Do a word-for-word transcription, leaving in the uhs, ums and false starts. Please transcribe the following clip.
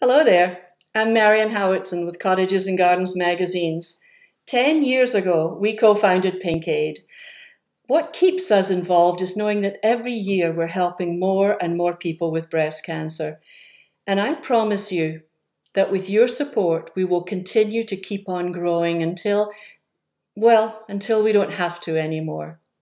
Hello there, I'm Marianne Howattson with Cottages and Gardens magazines. Ten years ago, we co-founded Pink Aid. What keeps us involved is knowing that every year we're helping more and more people with breast cancer. And I promise you that with your support, we will continue to keep on growing until, well, until we don't have to anymore.